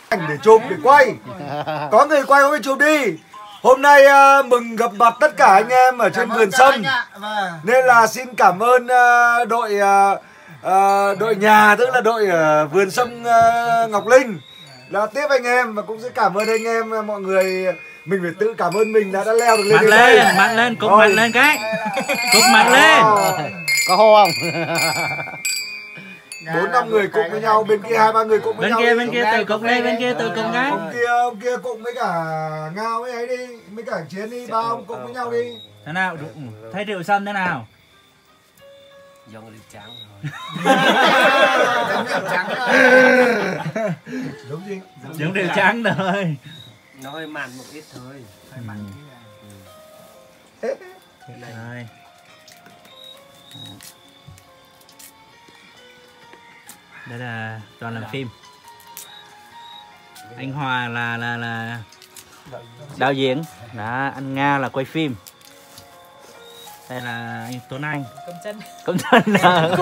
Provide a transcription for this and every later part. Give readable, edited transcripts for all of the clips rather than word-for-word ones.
ảnh để chụp để quay. Có người quay có người chụp đi. Hôm nay mừng gặp mặt tất cả anh em ở trên vườn sâm. Nên là xin cảm ơn đội nhà, tức là đội vườn sâm Ngọc Linh là tiếp anh em, và cũng sẽ cảm ơn anh em mọi người. Mình phải tự cảm ơn mình đã leo được lên đây. Mạnh lên, cục mạnh lên cái. Cục mạnh lên. Có hô không? 4-5 người cùng với nhau, bên kia 2-3 người cùng với nhau. Bên kia tự cục lên, bên kia tự cục cái. Ông kia cùng với cả Ngao với ấy đi, với cả Chiến đi, ba ông cùng với nhau đi. Thế nào? Thấy rượu sâm thế nào? Giống rượu trắng Giống gì? Giống rượu trắng thôi. Nó hơi mặn một ít thôi. Hơi mặn. Rồi. Đây là toàn làm phim. Anh Hòa là đạo diễn, đó, anh Nga là quay phim. Đây là anh Tuấn Anh. Công chân.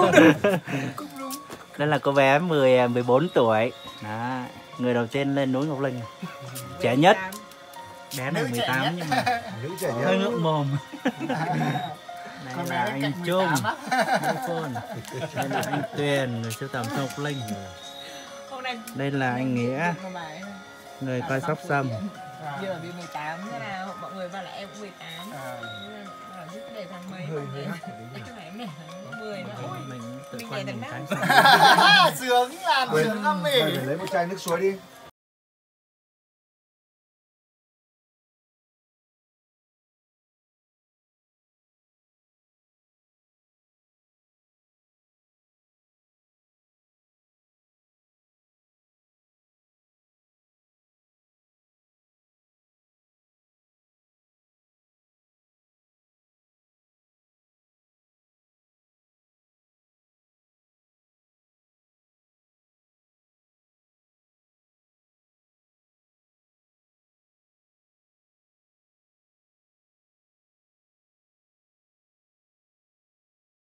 Đây là cô bé 14 tuổi. Đó, người đầu tiên lên núi Ngọc Linh. Trẻ nhất. Bé này 18 nhưng mà hơi ngượng mồm. Đây là anh Trung. Đây là anh Tuyền, người sưu tầm Ngọc Linh. Đây là anh Nghĩa, người coi sóc sâm. Giờ bị 18 thế nào? Mọi người bảo là em cũng 18. Giúp để thằng mấy vậy? Cái này em này 10 nữa. Mình tự quan mình cái Sướng làm sướng lắm mình. Lấy một chai nước suối đi.